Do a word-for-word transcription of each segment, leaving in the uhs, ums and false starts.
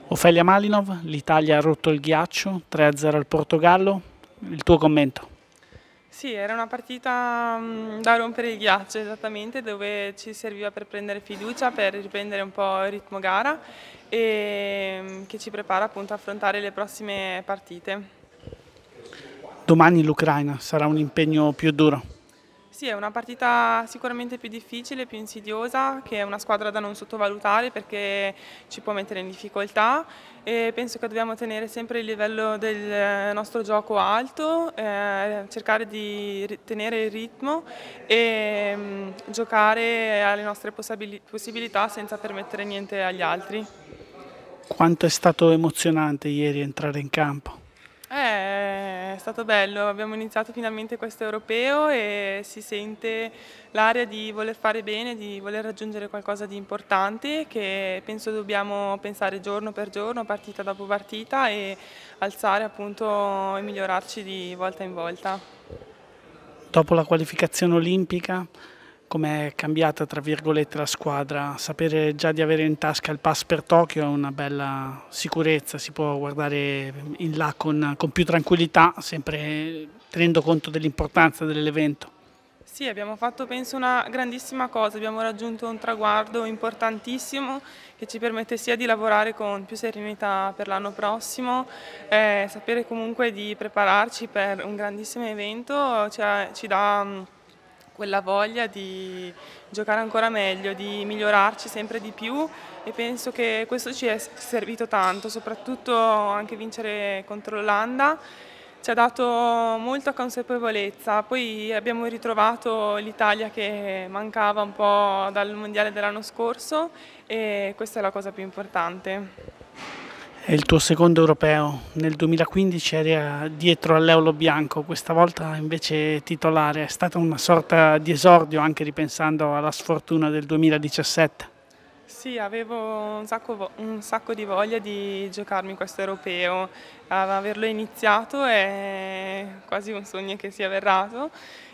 Ofelia Malinov, l'Italia ha rotto il ghiaccio, tre a zero al Portogallo, il tuo commento? Sì, era una partita mm, da rompere il ghiaccio esattamente, dove ci serviva per prendere fiducia, per riprendere un po' il ritmo gara e mm, che ci prepara appunto a affrontare le prossime partite. Domani l'Ucraina sarà un impegno più duro. Sì, è una partita sicuramente più difficile, più insidiosa, che è una squadra da non sottovalutare perché ci può mettere in difficoltà e penso che dobbiamo tenere sempre il livello del nostro gioco alto, eh, cercare di ri- tenere il ritmo e mm, giocare alle nostre possibili- possibilità senza permettere niente agli altri. Quanto è stato emozionante ieri entrare in campo. Eh, è stato bello, abbiamo iniziato finalmente questo europeo e si sente l'aria di voler fare bene, di voler raggiungere qualcosa di importante che penso dobbiamo pensare giorno per giorno, partita dopo partita e alzare appunto e migliorarci di volta in volta. Dopo la qualificazione olimpica, come è cambiata tra virgolette la squadra? Sapere già di avere in tasca il pass per Tokyo è una bella sicurezza, si può guardare in là con, con più tranquillità, sempre tenendo conto dell'importanza dell'evento. Sì, abbiamo fatto penso una grandissima cosa, abbiamo raggiunto un traguardo importantissimo che ci permette sia di lavorare con più serenità per l'anno prossimo, eh, sapere comunque di prepararci per un grandissimo evento, cioè, ci dà mh, quella voglia di giocare ancora meglio, di migliorarci sempre di più e penso che questo ci è servito tanto, soprattutto anche vincere contro l'Olanda ci ha dato molta consapevolezza, poi abbiamo ritrovato l'Italia che mancava un po' dal mondiale dell'anno scorso e questa è la cosa più importante. È il tuo secondo europeo, nel duemilaquindici eri dietro all'Eolo Bianco, questa volta invece titolare, è stata una sorta di esordio anche ripensando alla sfortuna del duemiladiciassette. Sì, avevo un sacco, vo- un sacco di voglia di giocarmi questo europeo, averlo iniziato è quasi un sogno che sia avverato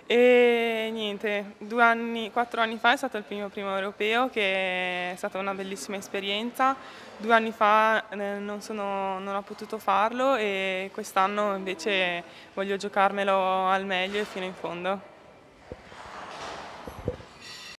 e niente, due anni, quattro anni fa è stato il primo primo europeo che è stata una bellissima esperienza, due anni fa eh, non, sono- non ho potuto farlo e quest'anno invece voglio giocarmelo al meglio e fino in fondo.